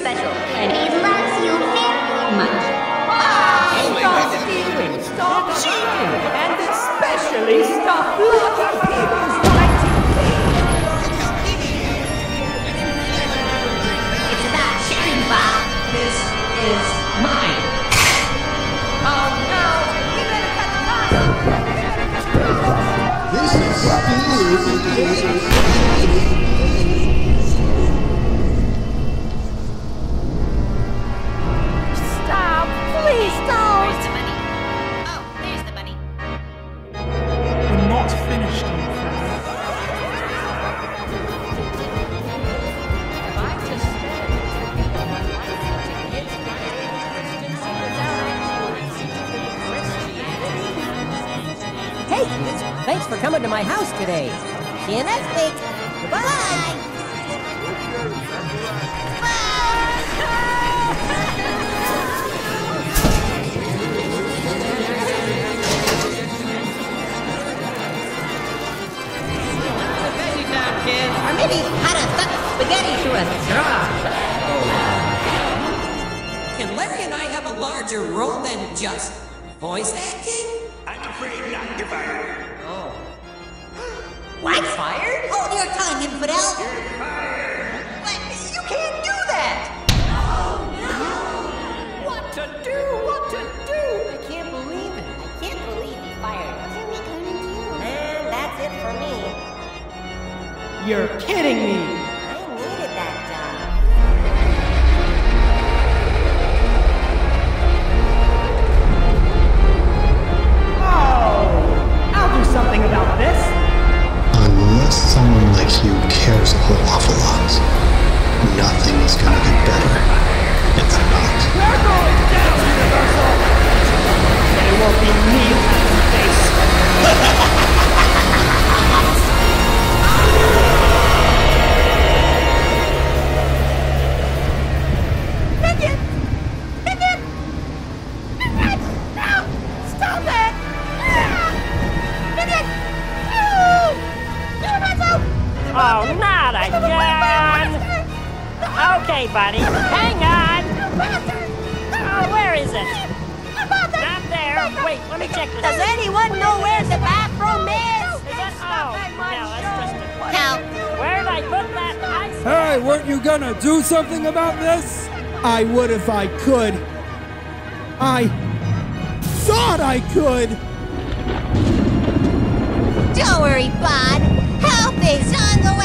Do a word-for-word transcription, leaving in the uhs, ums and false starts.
special, and he loves you very much. Stop stealing, stop cheating, and especially stop blocking people's right to It's about sharing, Bob. This is mine. Oh no, we better cut the line. This is Stop, please don't. Where's the money? Oh, there's the money. We're not finished, I'm afraid. Hey, thanks for coming to my house today. See you next week. Goodbye. Veggie time, kids. Or maybe how to suck spaghetti through a straw. Can Larry and I have a larger role than just voice acting? I'm afraid not. You're fired. Oh. What? Fired? Hold your tongue, infidel. But you can't do that. What to do? What to do? I can't believe it. I can't believe he fired us. Man, that's it for me. You're kidding me! I needed that job. Oh! I'll do something about this! Unless someone like you cares a whole awful lot, nothing is gonna get better. It's not. We're going down, Universal! And it won't be me who has the face! Pick it! Pick it! Pick it! No! Stop it! Pick it! No! Universal! Oh, not again! Okay, buddy, hang on! Oh, where is it? Not there. Wait, let me check this. Does anyone know where the bathroom is? Is that? Oh, no, that's just a... How? Where'd I put that ice? Hey, weren't you gonna do something about this? I would if I could. I thought I could. Don't worry, Bud. Help is on the way.